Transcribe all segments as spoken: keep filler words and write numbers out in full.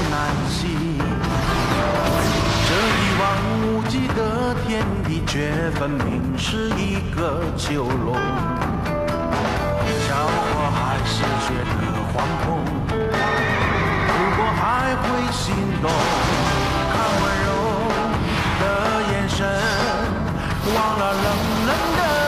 难息。这一望无际的天地，却分明是一个囚笼。笑我还是觉得惶恐，不过还会心动。看温柔的眼神，忘了冷冷的。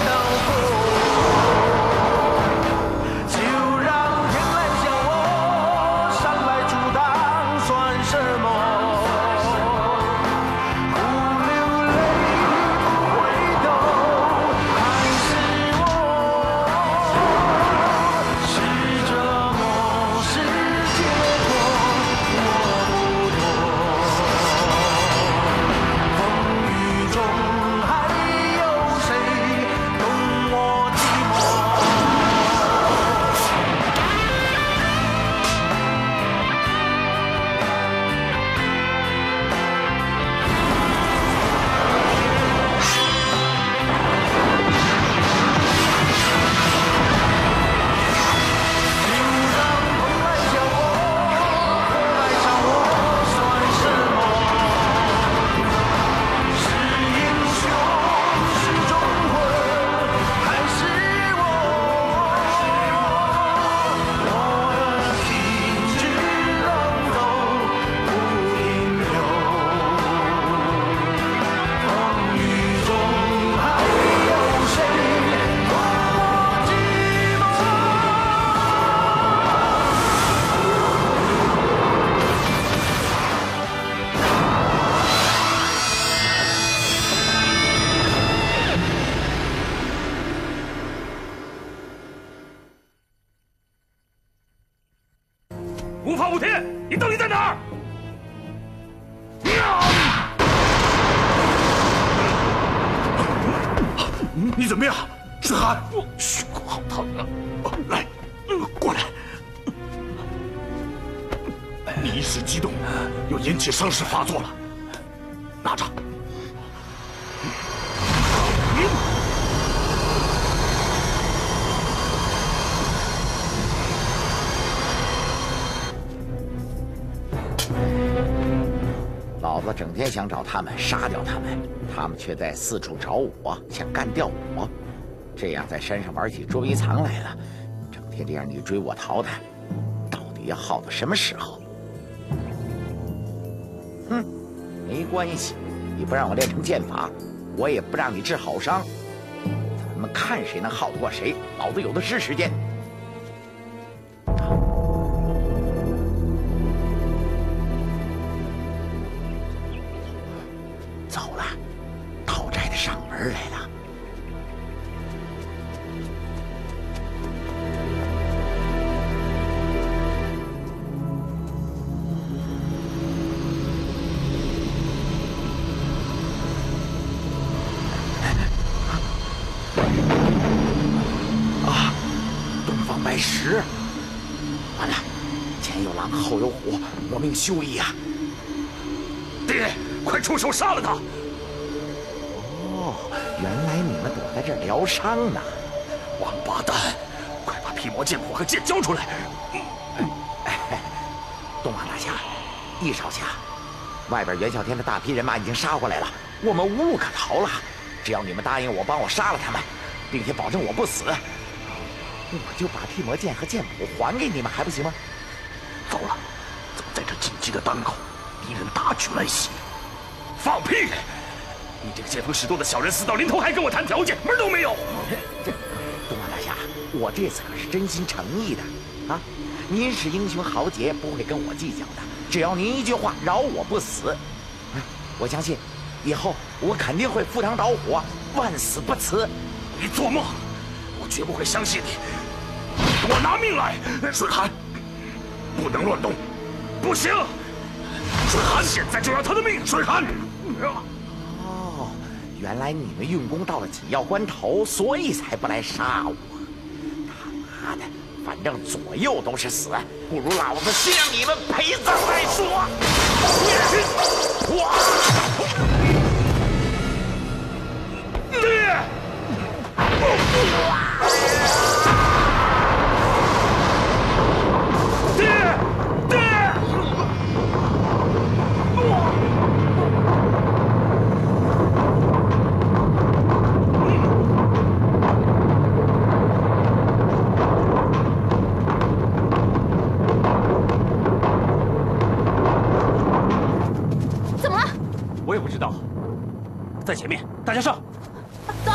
无法无天，你到底在哪儿？ 你怎么样，水寒？胸口好疼啊！来，过来。你一时激动，又引起伤势发作了。拿着。 老子整天想找他们，杀掉他们，他们却在四处找我，想干掉我。这样在山上玩起捉迷藏来了，整天这样你追我逃他，到底要耗到什么时候？哼，没关系，你不让我练成剑法，我也不让你治好伤。咱们看谁能耗得过谁，老子有的是时间。 走了，讨债的上门来了。啊，东方白石！完了，前有狼，后有虎，我命休矣啊！ 爹！ 快出手杀了他！ 哦，原来你们躲在这儿疗伤呢！ 王八蛋，快把劈魔剑谱和剑交出来！ 哎，东王大侠，易少侠，外边袁啸天的大批人马已经杀过来了，我们无路可逃了。只要你们答应我帮我杀了他们，并且保证我不死，我就把劈魔剑和剑谱还给你们，还不行吗？ 糟了，怎么在这紧急的当口，敌人大举来袭？ 放屁！你这个见风使舵的小人，死到临头还跟我谈条件，门都没有！ 这东王大侠，我这次可是真心诚意的啊！您是英雄豪杰，不会跟我计较的。只要您一句话，饶我不死，我相信以后我肯定会赴汤蹈火，万死不辞。 你做梦！我绝不会相信你！给我拿命来！ 水寒，不能乱动！ 不行！ 水寒，现在就要他的命！ 水寒， 哦，原来你们运功到了紧要关头，所以才不来杀我。他妈的，反正左右都是死，不如老子先让你们陪葬再说。哇！ 爹！爹！爹！ 我也不知道。在前面，大家上。 走。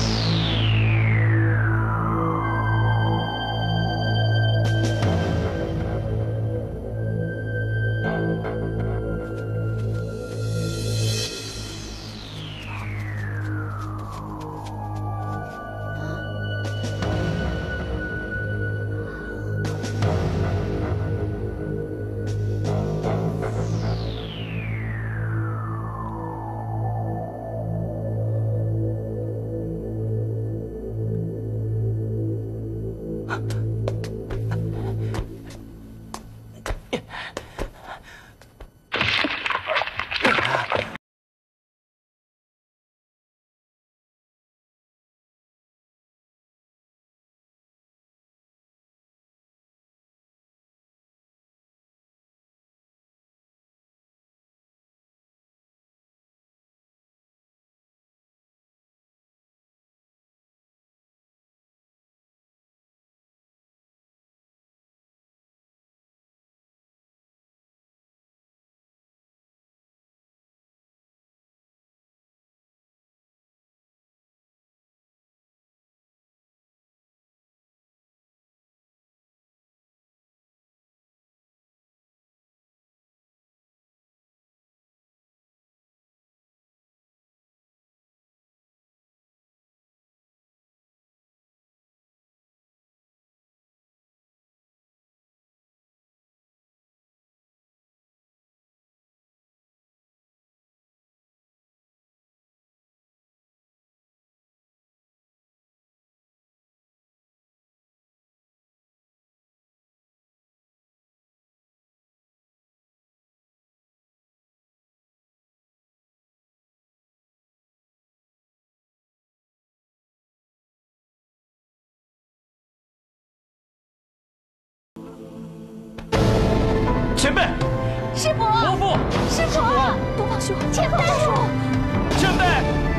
前辈， 师傅， 伯父， 师傅，东方兄，前辈， 前辈。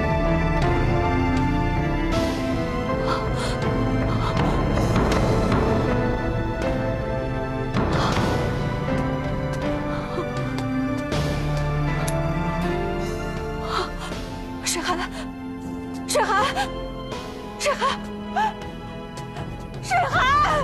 沈寒，沈寒，沈寒，沈寒！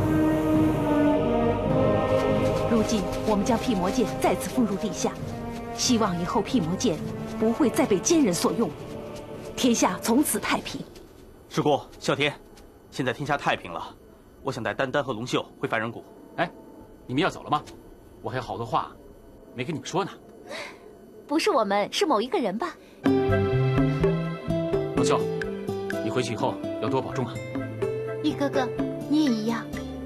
如今我们将辟魔剑再次封入地下， 希望以后辟魔剑不会再被奸人所用，天下从此太平。 师姑，啸天，现在天下太平了，我想带丹丹和龙秀回凡人谷。 哎，你们要走了吗？我还有好多话没跟你们说呢。 不是我们，是某一个人吧？ 龙秀，你回去以后要多保重啊。 玉哥哥，你也一样。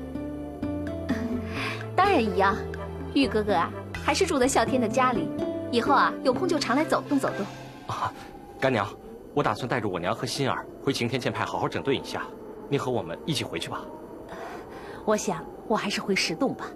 当然一样。玉哥哥啊，还是住在啸天的家里，以后啊有空就常来走动走动。 啊，干娘，我打算带着我娘和心儿回擎天剑派好好整顿一下，你和我们一起回去吧。 我想我还是回石洞吧。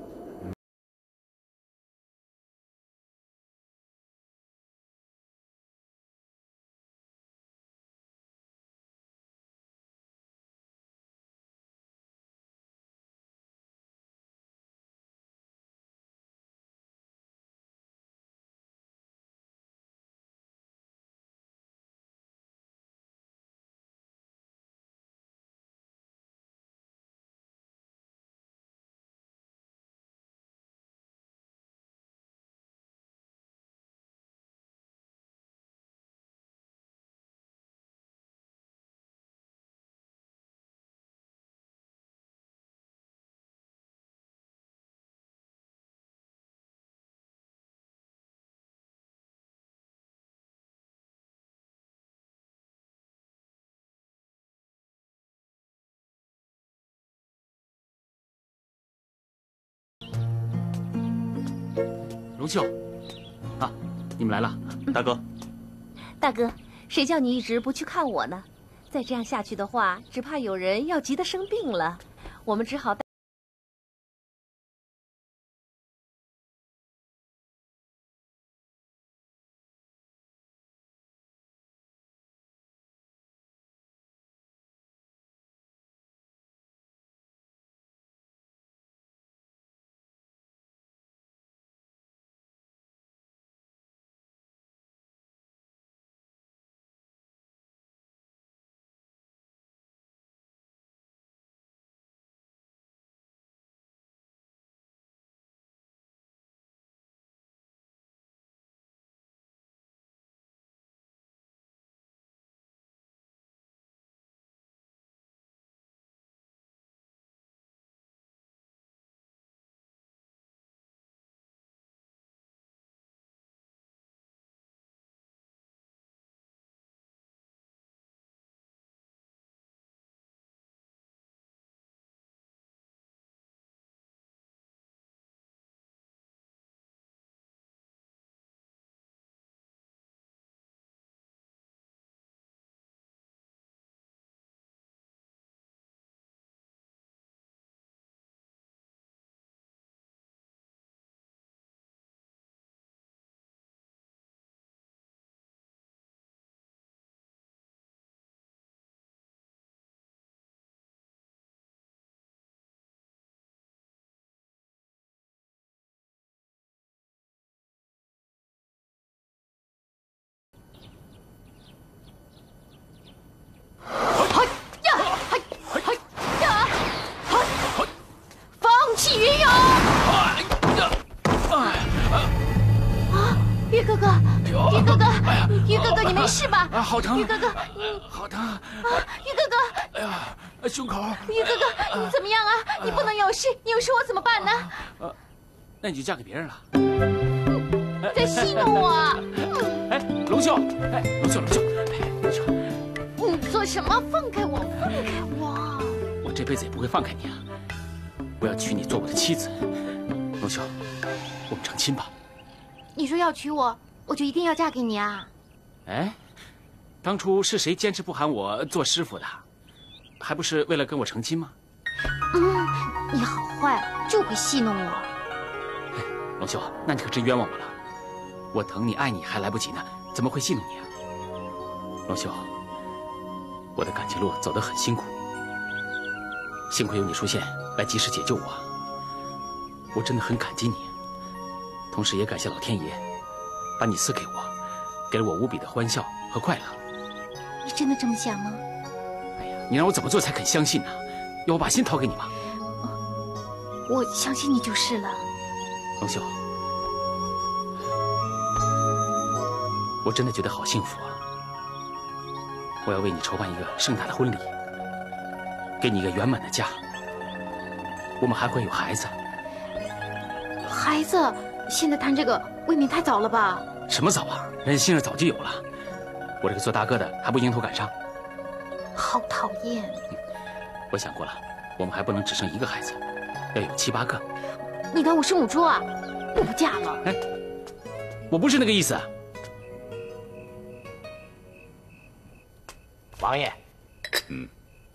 龙秀，啊，你们来了，大哥。 大哥，谁叫你一直不去看我呢？再这样下去的话，只怕有人要急得生病了。我们只好带。玉哥哥，你没事吧？ 啊，好疼！ 玉哥哥， 好疼！ 啊，玉哥哥！ 哎呀，胸口！ 玉哥哥，你怎么样啊？你不能有事，你有事我怎么办呢？ 呃，那你就嫁给别人了。 你在戏弄我！ 哎，龙秀！哎，龙秀，龙秀！哎，龙秀！ 你做什么？放开我！放开我！ 我这辈子也不会放开你啊！我要娶你做我的妻子。龙秀，我们成亲吧。 你说要娶我，我就一定要嫁给你啊！ 哎，当初是谁坚持不喊我做师傅的？还不是为了跟我成亲吗？ 嗯，你好坏，就会戏弄我。 哎，龙秀，那你可真冤枉我了。我疼你爱你还来不及呢，怎么会戏弄你啊？龙秀，我的感情路走得很辛苦，幸亏有你出现来及时解救我，我真的很感激你。同时也感谢老天爷，把你赐给我，给了我无比的欢笑和快乐。 你真的这么想吗？ 哎呀，你让我怎么做才肯相信呢？要我把心掏给你吗？ 我相信你就是了。 龙秀， 我真的觉得好幸福啊！我要为你筹办一个盛大的婚礼，给你一个圆满的家。我们还会有孩子。 孩子，现在谈这个未免太早了吧？ 什么早啊？人家心儿早就有了。我这个做大哥的还不迎头赶上。 好讨厌！ 我想过了，我们还不能只生一个孩子，要有七八个。 你当我是母猪啊？我不嫁了。 哎，我不是那个意思。 王爷， 嗯。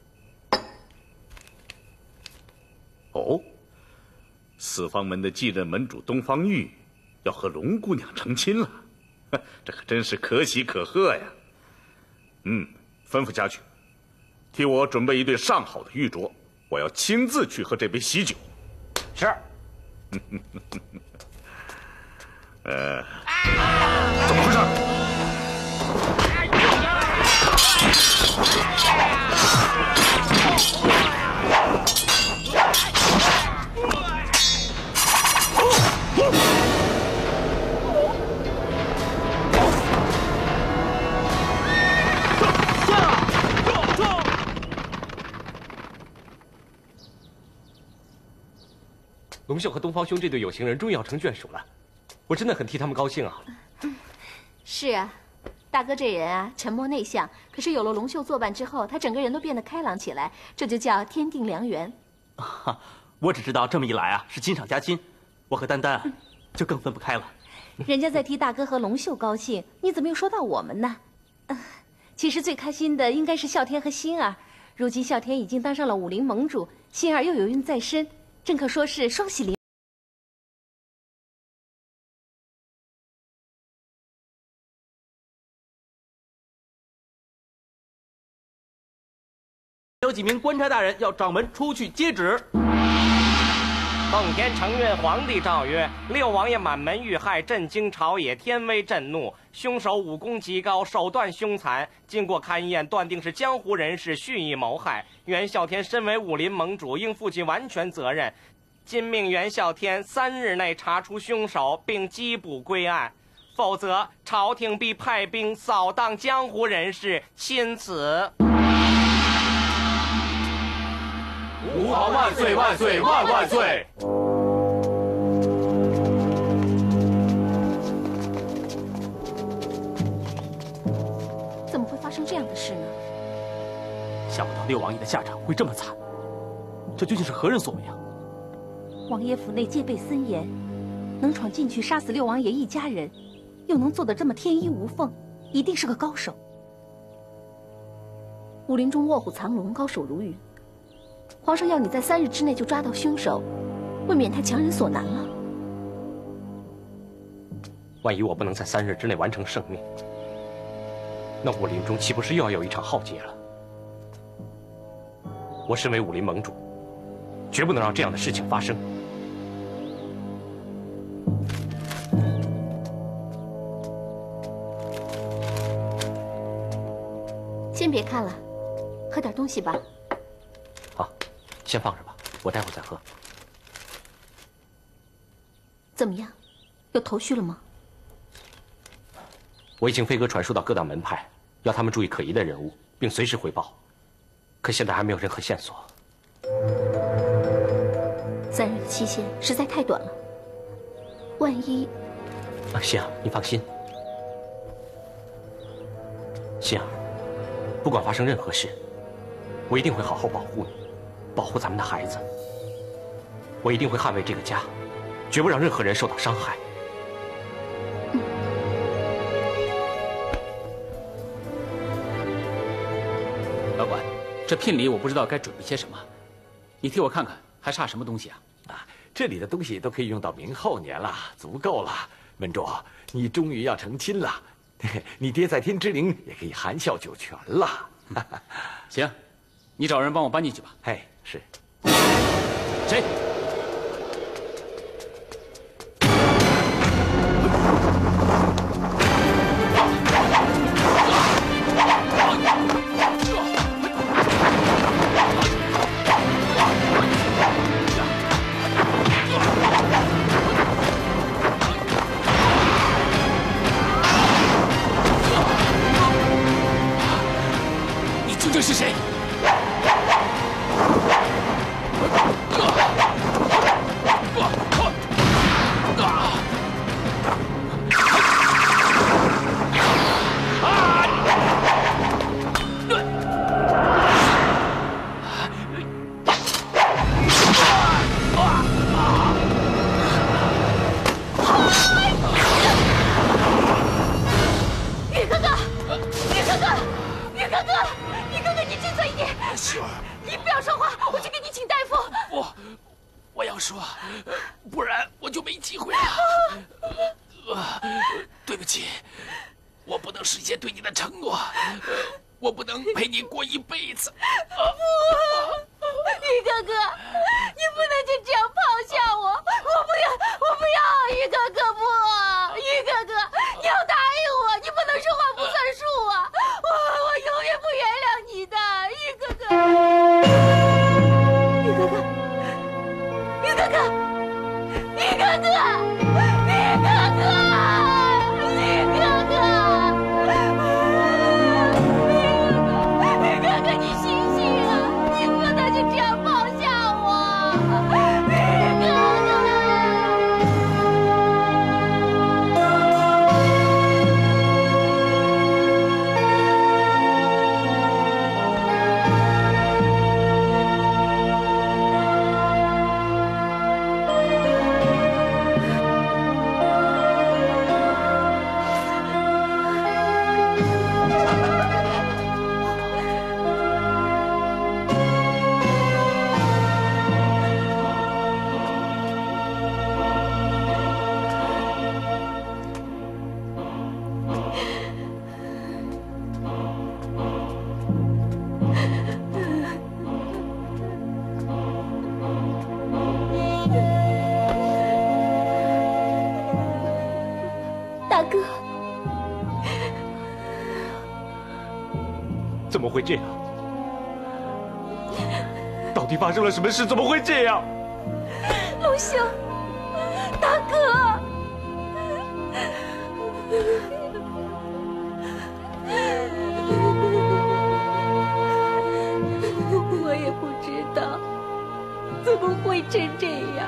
哦，四方门的继任门主东方玉要和龙姑娘成亲了，这可真是可喜可贺呀！嗯，吩咐下去，替我准备一对上好的玉镯，我要亲自去喝这杯喜酒。 是。 呃，怎么回事？ 龙秀和东方兄这对有情人终于要成眷属了，我真的很替他们高兴啊！ 是啊，大哥这人啊，沉默内向，可是有了龙秀作伴之后，他整个人都变得开朗起来，这就叫天定良缘。 啊，我只知道这么一来啊，是亲上加亲，我和丹丹啊，就更分不开了。 人家在替大哥和龙秀高兴，你怎么又说到我们呢？呃，其实最开心的应该是啸天和心儿，如今啸天已经当上了武林盟主，心儿又有孕在身。正可说是双喜临。 有几名官差大人要掌门出去接旨。 奉天承运皇帝诏曰：六王爷满门遇害，震惊朝野，天威震怒。凶手武功极高，手段凶残。经过勘验，断定是江湖人士蓄意谋害。袁啸天身为武林盟主，应负起完全责任。今命袁啸天三日内查出凶手，并缉捕归案，否则朝廷必派兵扫荡江湖人士，钦此。 吾皇万岁万岁万万岁！ 怎么会发生这样的事呢？ 想不到六王爷的下场会这么惨，这究竟是何人所为啊？ 王爷府内戒备森严，能闯进去杀死六王爷一家人，又能做得这么天衣无缝，一定是个高手。 武林中卧虎藏龙，高手如云。皇上要你在三日之内就抓到凶手，未免太强人所难了。 万一我不能在三日之内完成圣命，那武林中岂不是又要有一场浩劫了？我身为武林盟主，绝不能让这样的事情发生。 先别看了，喝点东西吧。 好，先放着吧，我待会儿再喝。 怎么样，有头绪了吗？ 我已经飞鸽传书到各大门派，要他们注意可疑的人物，并随时汇报。可现在还没有任何线索。 三日的期限实在太短了，万一…… 啊，心儿，你放心。心儿，不管发生任何事，我一定会好好保护你，保护咱们的孩子。我一定会捍卫这个家，绝不让任何人受到伤害。 嗯、老管，这聘礼我不知道该准备些什么，你替我看看还差什么东西啊？ 啊，这里的东西都可以用到明后年了，足够了。门主，你终于要成亲了，你爹在天之灵也可以含笑九泉了。 行，你找人帮我搬进去吧。 嘿，是。 谁？ 亲，我不能实现对你的承诺，我不能陪你过一辈子。 不，于哥哥，你不能就这样抛下我！我不要，我不要，于哥哥不，于哥哥，你要答应我，你不能说话不算数啊！我我永远不原谅你的，于哥哥。于哥哥，于哥哥，于哥哥，于哥哥，于哥哥，你醒醒啊！你不能就这样抛下我，于哥哥。大哥， 怎么会这样？到底发生了什么事？怎么会这样？ 龙兄，大哥，我也不知道怎么会成这样。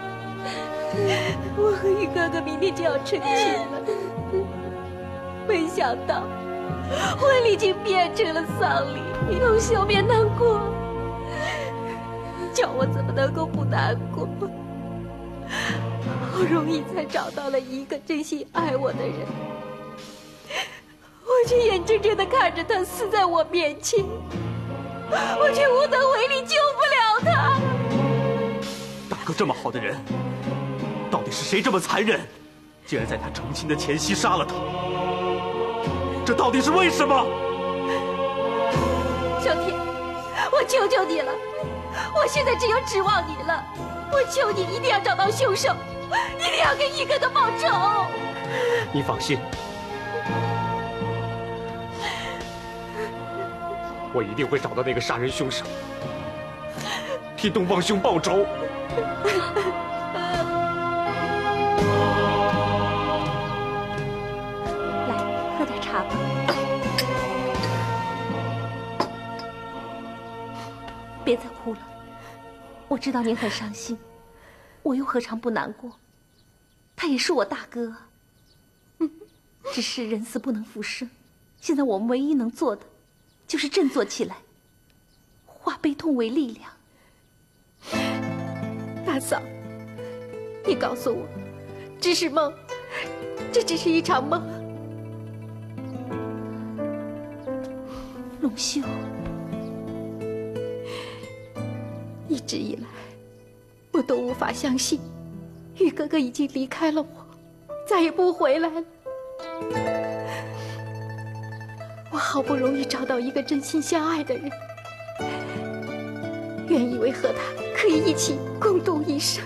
我和于哥哥明天就要成亲了，没想到婚礼竟变成了丧礼。龙兄别难过，叫我怎么能够不难过？好容易才找到了一个真心爱我的人，我却眼睁睁地看着他死在我面前，我却无能为力，救不了他。 大哥这么好的人，到底是谁这么残忍，竟然在他成亲的前夕杀了他？这到底是为什么？ 小天，我求求你了，我现在只有指望你了，我求你一定要找到凶手，一定要给一哥哥报仇。 你放心，我一定会找到那个杀人凶手，替东方兄报仇。 来，喝点茶吧。别再哭了，我知道您很伤心，我又何尝不难过？他也是我大哥，只是人死不能复生。现在我们唯一能做的，就是振作起来，化悲痛为力量。 大嫂，你告诉我，这是梦，这只是一场梦。 龙秀， 一直以来，我都无法相信，玉哥哥已经离开了我，再也不回来了。我好不容易找到一个真心相爱的人，原以为和他可以一起共度一生，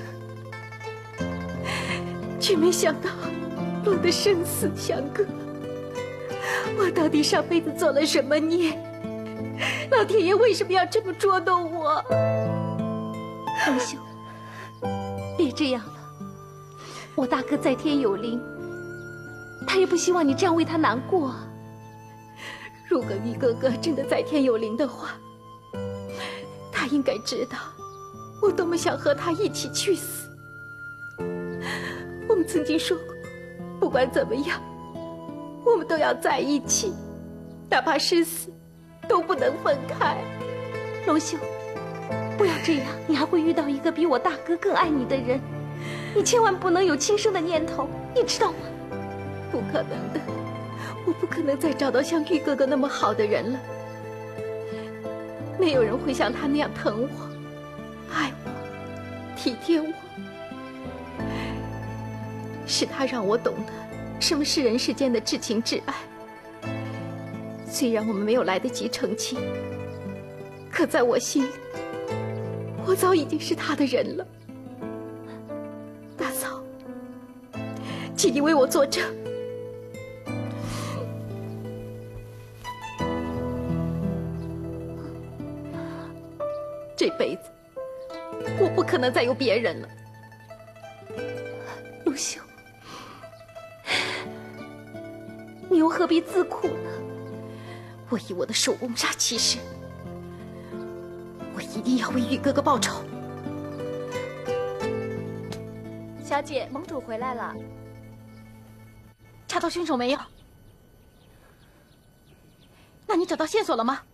却没想到落得生死相隔。我到底上辈子做了什么孽？老天爷为什么要这么捉弄我？ 龙秀，别这样了，我大哥在天有灵，他也不希望你这样为他难过。 如果玉哥哥真的在天有灵的话，他应该知道我多么想和他一起去死。我们曾经说过，不管怎么样，我们都要在一起，哪怕是死，都不能分开。 龙秀，不要这样，你还会遇到一个比我大哥更爱你的人，你千万不能有轻生的念头，你知道吗？ 不可能的，我不可能再找到像玉哥哥那么好的人了。没有人会像他那样疼我、爱我、体贴我。是他让我懂得什么是人世间的至情至爱。虽然我们没有来得及成亲，可在我心里，我早已经是他的人了。大嫂，请你为我作证。这辈子，我不可能再有别人了。 陆秀，你又何必自苦呢？ 我以我的手攻杀其身，我一定要为玉哥哥报仇。 小姐，盟主回来了。 查到凶手没有？那你找到线索了吗？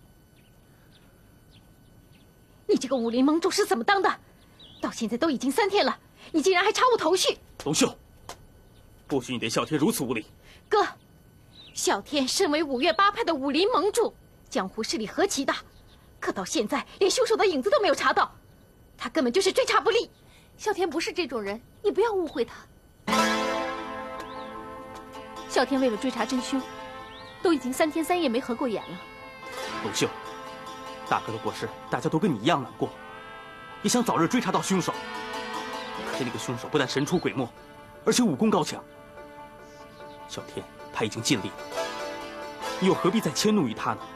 你这个武林盟主是怎么当的？到现在都已经三天了，你竟然还查无头绪！ 龙秀，不许你对啸天如此无礼！ 哥，啸天身为五岳八派的武林盟主，江湖势力何其大，可到现在连凶手的影子都没有查到，他根本就是追查不力。 啸天不是这种人，你不要误会他。啸天为了追查真凶，都已经三天三夜没合过眼了。 龙秀，大哥的过世，大家都跟你一样难过，也想早日追查到凶手。可是那个凶手不但神出鬼没，而且武功高强。啸天他已经尽力了，你又何必再迁怒于他呢？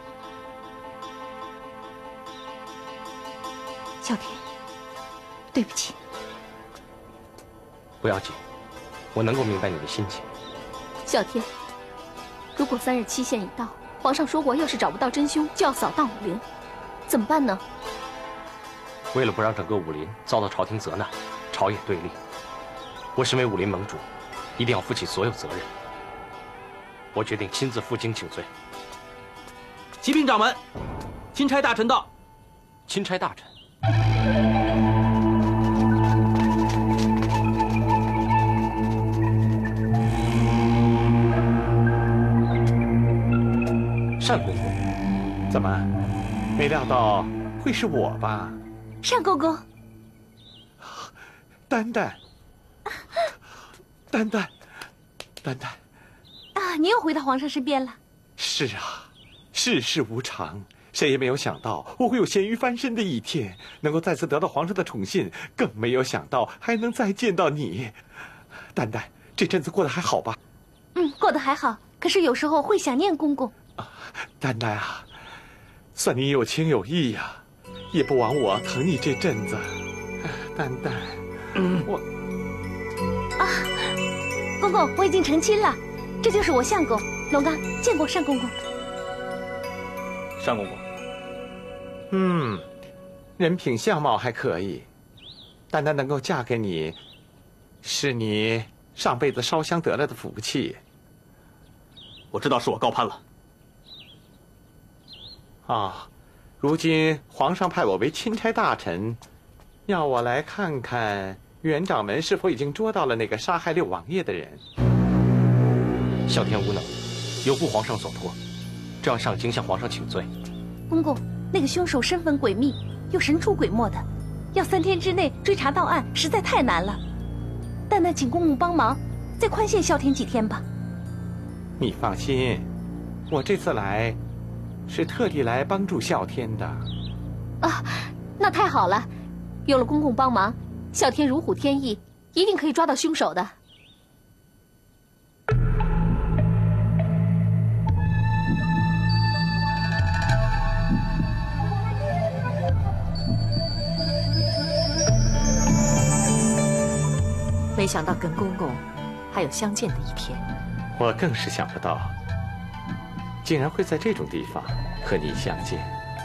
啸天，对不起。 不要紧，我能够明白你的心情。 啸天，如果三日期限已到，皇上说过，要是找不到真凶，就要扫荡武林，怎么办呢？ 为了不让整个武林遭到朝廷责难，朝野对立，我身为武林盟主，一定要负起所有责任。我决定亲自负荆请罪。 启禀掌门，钦差大臣到。 钦差大臣。单公公， 怎么，没料到会是我吧？ 单公公， 丹丹，丹丹，丹丹， 啊，你又回到皇上身边了。 是啊，世事无常，谁也没有想到我会有咸鱼翻身的一天，能够再次得到皇上的宠信，更没有想到还能再见到你。丹丹，这阵子过得还好吧？ 嗯，过得还好，可是有时候会想念公公。 丹丹啊，算你有情有义呀、啊，也不枉我疼你这阵子。丹丹，嗯，我啊，公公，我已经成亲了，这就是我相公龙刚，见过单公公。 单公公， 嗯，人品相貌还可以，丹丹能够嫁给你，是你上辈子烧香得来的福气。 我知道是我高攀了。 啊，如今皇上派我为钦差大臣，要我来看看袁掌门是否已经捉到了那个杀害六王爷的人。 啸天无能，有负皇上所托，这样上京向皇上请罪。 公公，那个凶手身份诡秘，又神出鬼没的，要三天之内追查到案，实在太难了。但那请公公帮忙，再宽限啸天几天吧。 你放心，我这次来是特地来帮助啸天的。 啊，那太好了，有了公公帮忙，啸天如虎添翼，一定可以抓到凶手的。 没想到跟公公还有相见的一天。 我更是想不到，竟然会在这种地方和你相见。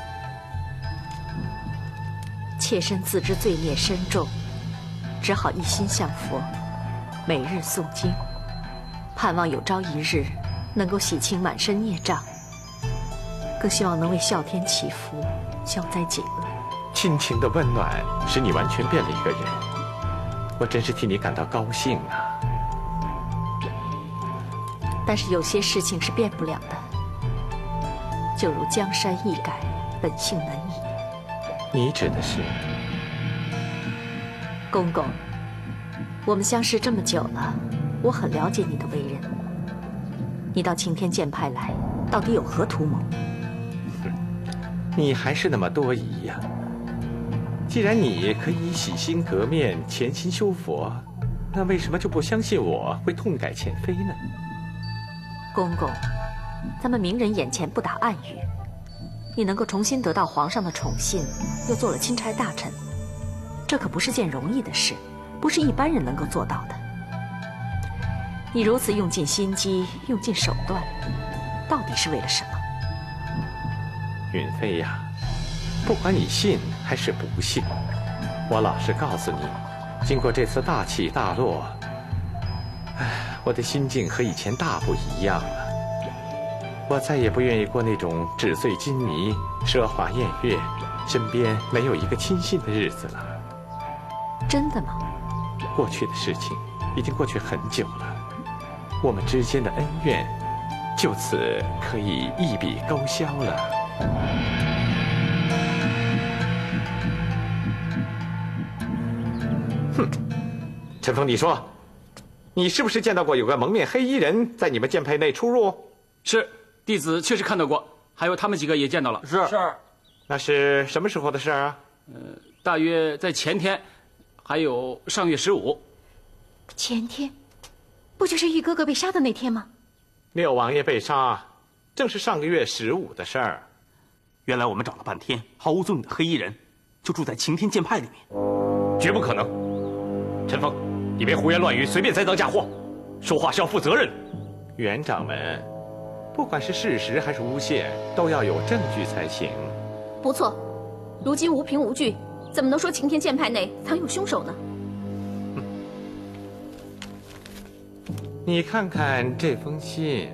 妾身自知罪孽深重，只好一心向佛，每日诵经，盼望有朝一日能够洗清满身孽障，更希望能为啸天祈福，消灾解厄。 亲情的温暖使你完全变了一个人，我真是替你感到高兴啊！ 但是有些事情是变不了的，就如江山易改，本性难移。 你指的是？ 公公，我们相识这么久了， 我很了解你的为人。你到擎天剑派来，到底有何图谋？ 你还是那么多疑呀。既然你可以洗心革面、潜心修佛，那为什么就不相信我会痛改前非呢？ 公公，咱们明人眼前不打暗语，你能够重新得到皇上的宠信，又做了钦差大臣，这可不是件容易的事，不是一般人能够做到的。你如此用尽心机，用尽手段，到底是为了什么？ 允妃呀，不管你信还是不信，我老实告诉你，经过这次大起大落，唉，我的心境和以前大不一样了。我再也不愿意过那种纸醉金迷、奢华宴乐，身边没有一个亲信的日子了。 真的吗？ 过去的事情已经过去很久了，我们之间的恩怨就此可以一笔勾销了。哼，陈峰，你说，你是不是见到过有个蒙面黑衣人在你们剑派内出入？ 是，弟子确实看到过，还有他们几个也见到了。 是是， 那是什么时候的事啊？ 呃，大约在前天，还有上月十五。 前天，不就是玉哥哥被杀的那天吗？ 六王爷被杀，正是上个月十五的事儿。 原来我们找了半天，毫无踪影的黑衣人，就住在擎天剑派里面。 绝不可能！陈峰，你别胡言乱语，随便栽赃嫁祸，说话是要负责任的。 袁掌门，不管是事实还是诬陷，都要有证据才行。 不错，如今无凭无据，怎么能说擎天剑派内藏有凶手呢？ 你看看这封信。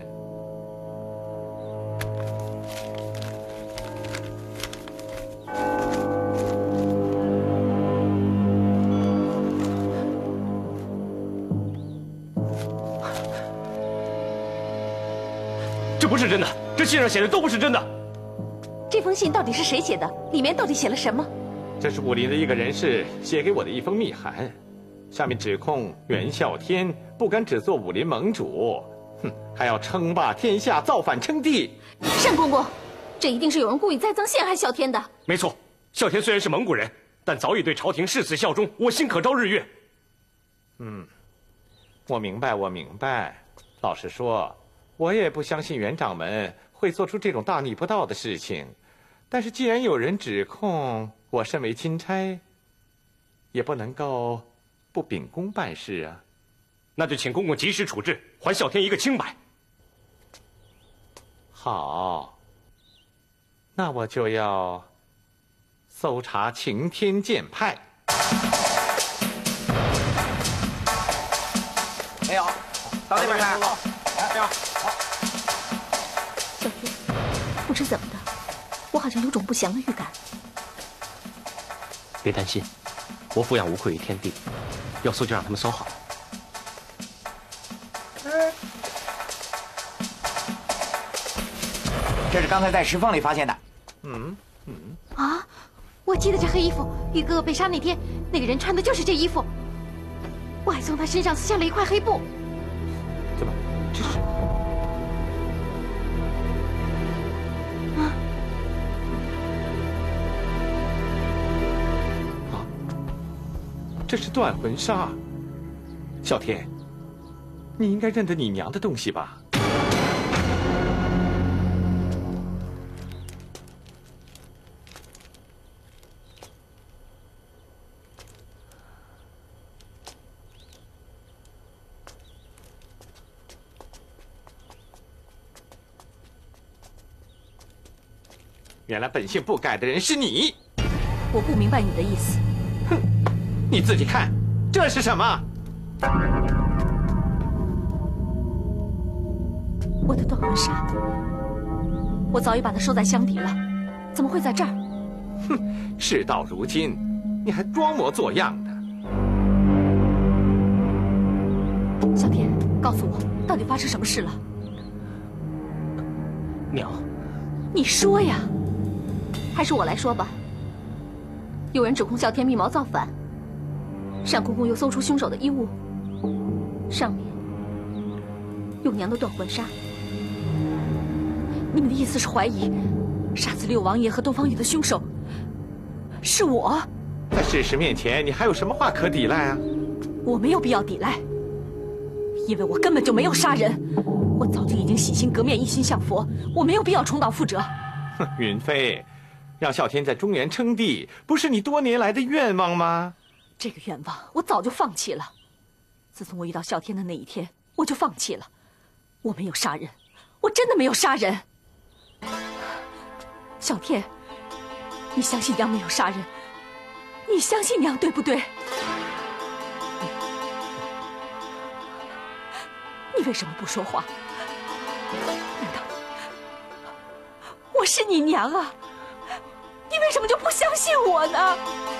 这不是真的，这信上写的都不是真的。 这封信到底是谁写的？里面到底写了什么？ 这是武林的一个人士写给我的一封密函，上面指控袁啸天不敢只做武林盟主，哼，还要称霸天下，造反称帝。 单公公，这一定是有人故意栽赃陷害啸天的。 没错，啸天虽然是蒙古人，但早已对朝廷誓死效忠，我心可昭日月。 嗯，我明白，我明白。老实说，我也不相信袁掌门会做出这种大逆不道的事情。但是既然有人指控我身为钦差，也不能够不秉公办事啊。 那就请公公及时处置，还啸天一个清白。 好，那我就要搜查擎天剑派。 没有，到那边来。 没有。小天，不知怎么的，我好像有种不祥的预感。 别担心，我抚养无愧于天地，要搜就让他们搜好。 这是刚才在石缝里发现的。 嗯嗯啊！我记得这黑衣服，玉哥哥被杀那天，那个人穿的就是这衣服。我还从他身上撕下了一块黑布。 怎么？这是？ 啊！ 啊！这是断魂纱。啸天，你应该认得你娘的东西吧？原来本性不改的人是你！ 我不明白你的意思。 哼，你自己看，这是什么？ 我的断魂纱，我早已把它收在箱底了，怎么会在这儿？ 哼，事到如今，你还装模作样的。 小天，告诉我，到底发生什么事了？ 娘， 你说呀。还是我来说吧。有人指控啸天密谋造反，单公公又搜出凶手的衣物，上面用娘的断魂砂。你们的意思是怀疑杀死六王爷和东方玉的凶手是我？ 在事实面前，你还有什么话可抵赖啊？ 我没有必要抵赖，因为我根本就没有杀人。我早就已经洗心革面，一心向佛，我没有必要重蹈覆辙。 哼，云飞，让啸天在中原称帝，不是你多年来的愿望吗？ 这个愿望我早就放弃了。自从我遇到啸天的那一天，我就放弃了。我没有杀人，我真的没有杀人。啸天，你相信娘没有杀人？你相信娘对不对？你为什么不说话？难道我是你娘啊？你为什么就不相信我呢？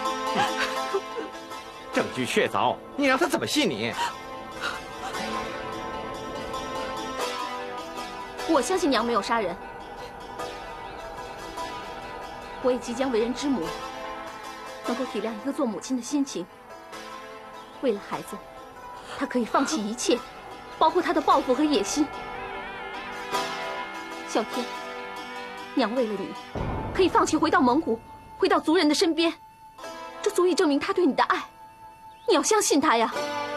证据确凿，你让他怎么信你？ 我相信娘没有杀人，我也即将为人之母，能够体谅一个做母亲的心情。为了孩子，她可以放弃一切，包括她的抱负和野心。啸天，娘为了你，可以放弃回到蒙古，回到族人的身边，这足以证明她对你的爱。你要相信她呀。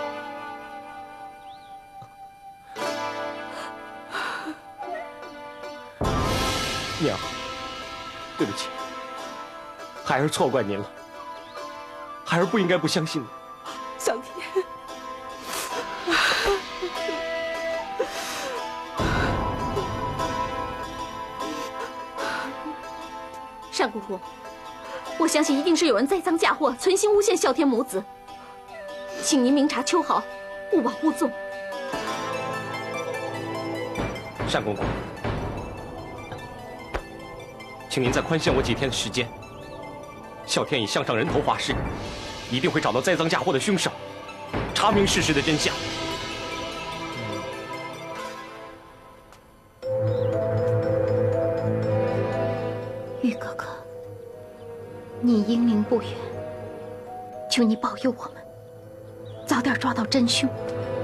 娘，对不起，孩儿错怪您了。孩儿不应该不相信你。 啸天， 单姑姑，我相信一定是有人栽赃嫁祸，存心诬陷啸天母子，请您明察秋毫，勿枉勿纵。 单公公，请您再宽限我几天的时间。啸天已向上人头发誓，一定会找到栽赃嫁祸的凶手，查明事实的真相。 玉哥哥，你英灵不远，求你保佑我们，早点抓到真凶。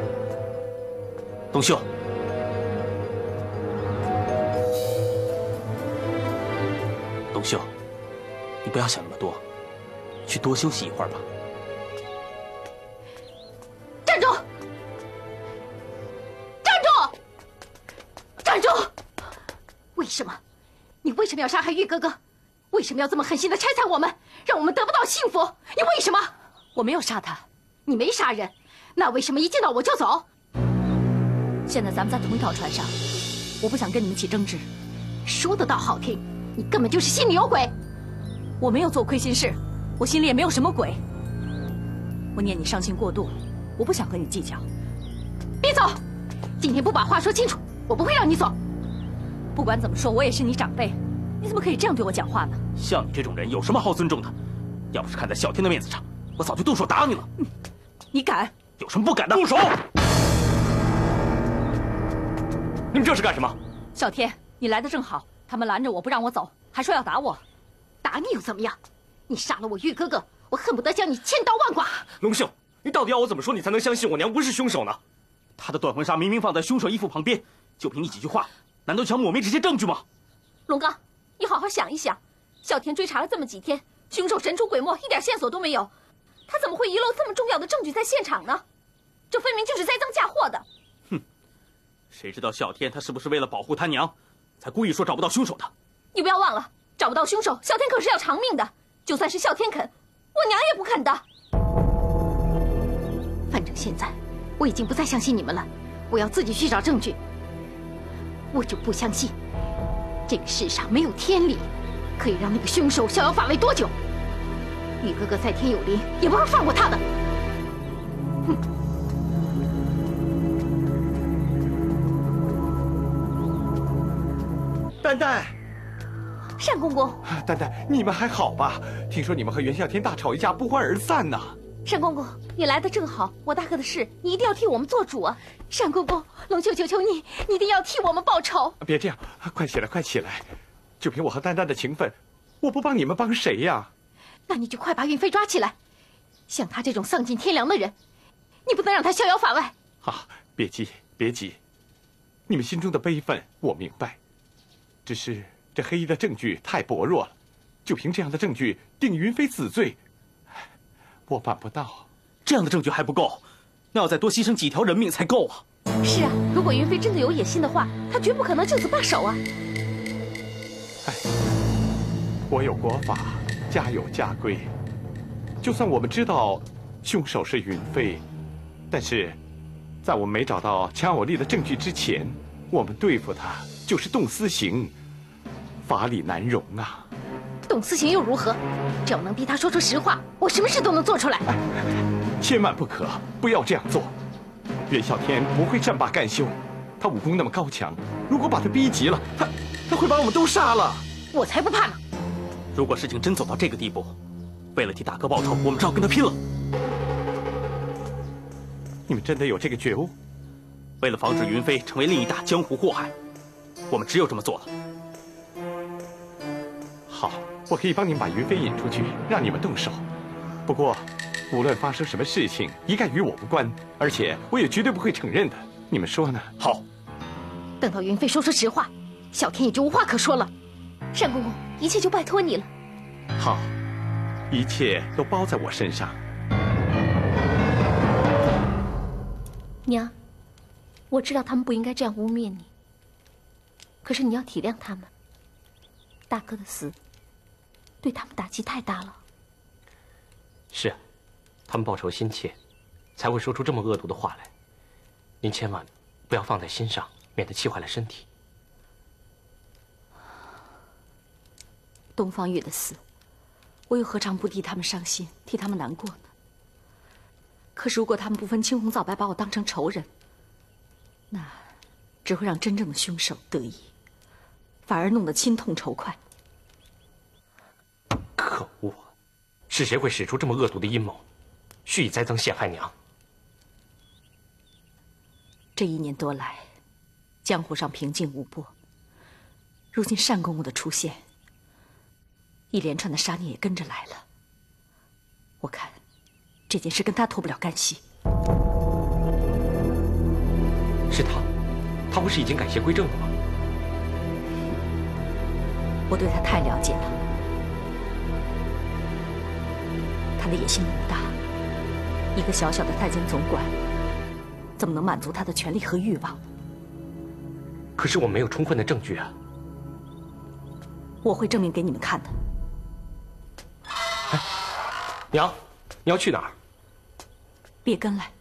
东秀，东秀，你不要想那么多，去多休息一会儿吧。 站住！站住！站住！为什么？你为什么要杀害玉哥哥？为什么要这么狠心的拆散我们，让我们得不到幸福？你为什么？我没有杀他，你没杀人，那为什么一见到我就走？现在咱们在同一条船上，我不想跟你们起争执。说的倒好听，你根本就是心里有鬼。我没有做亏心事，我心里也没有什么鬼。我念你伤心过度，我不想和你计较。别走！今天不把话说清楚，我不会让你走。不管怎么说，我也是你长辈，你怎么可以这样对我讲话呢？ 像你这种人有什么好尊重的？要不是看在啸天的面子上，我早就动手打你了。 嗯、你敢？ 有什么不敢的？ 住手！你们这是干什么？ 啸天，你来的正好，他们拦着我不让我走，还说要打我。打你又怎么样？你杀了我玉哥哥，我恨不得将你千刀万剐。 龙秀，你到底要我怎么说，你才能相信我娘不是凶手呢？ 他的断魂砂明明放在凶手衣服旁边，就凭你几句话，难道想抹灭这些证据吗？ 龙刚，你好好想一想，啸天追查了这么几天，凶手神出鬼没，一点线索都没有，他怎么会遗漏这么重要的证据在现场呢？这分明就是栽赃嫁祸的。 哼，谁知道啸天他是不是为了保护他娘，才故意说找不到凶手的？ 你不要忘了，找不到凶手，啸天可是要偿命的。就算是啸天肯，我娘也不肯的。 反正现在我已经不再相信你们了，我要自己去找证据。我就不相信这个世上没有天理，可以让那个凶手逍遥法外多久。玉哥哥在天有灵，也不会放过他的。哼！ 丹丹， 单公公， 丹丹，你们还好吧？听说你们和袁啸天大吵一架，不欢而散呢。 单公公，你来的正好，我大哥的事，你一定要替我们做主啊！单公公，龙秀求求你，你一定要替我们报仇！ 别这样，快起来，快起来！就凭我和丹丹的情分，我不帮你们帮谁呀？ 那你就快把运飞抓起来！像他这种丧尽天良的人，你不能让他逍遥法外。 啊，别急，别急， 你们心中的悲愤我明白，只是这黑衣的证据太薄弱了，就凭这样的证据定云飞死罪，我办不到。 这样的证据还不够，那要再多牺牲几条人命才够啊！ 是啊，如果云飞真的有野心的话，他绝不可能就此罢手啊！ 哎，国有国法，家有家规。就算我们知道凶手是云飞，但是在我们没找到强有力的证据之前，我们对付他就是动私刑，法理难容啊！ 动私刑又如何？只要能逼他说出实话，我什么事都能做出来。 哎，千万不可，不要这样做。袁啸天不会善罢甘休，他武功那么高强，如果把他逼急了，他他会把我们都杀了。 我才不怕呢！ 如果事情真走到这个地步，为了替大哥报仇，我们只好跟他拼了。 你们真的有这个觉悟？ 为了防止云飞成为另一大江湖祸害，我们只有这么做了。 好，我可以帮你们把云飞引出去，让你们动手。不过，无论发生什么事情，一概与我无关，而且我也绝对不会承认的。你们说呢？ 好。 等到云飞说出实话，小天也就无话可说了。单公公，一切就拜托你了。 好，一切都包在我身上。 娘，我知道他们不应该这样污蔑你，可是你要体谅他们。大哥的死，对他们打击太大了。 是啊，他们报仇心切，才会说出这么恶毒的话来。您千万不要放在心上，免得气坏了身体。 东方月的死，我又何尝不替他们伤心，替他们难过呢？可是如果他们不分青红皂白把我当成仇人，那只会让真正的凶手得意，反而弄得心痛仇快。 可恶！是谁会使出这么恶毒的阴谋，蓄意栽赃陷害娘？ 这一年多来，江湖上平静无波。如今单公公的出现，一连串的杀孽也跟着来了。我看这件事跟他脱不了干系。 是他，他不是已经改邪归正了吗？ 我对他太了解了。他的野心那么大，一个小小的太监总管，怎么能满足他的权力和欲望？ 可是我没有充分的证据啊！ 我会证明给你们看的。 哎，娘，你要去哪儿？ 别跟来。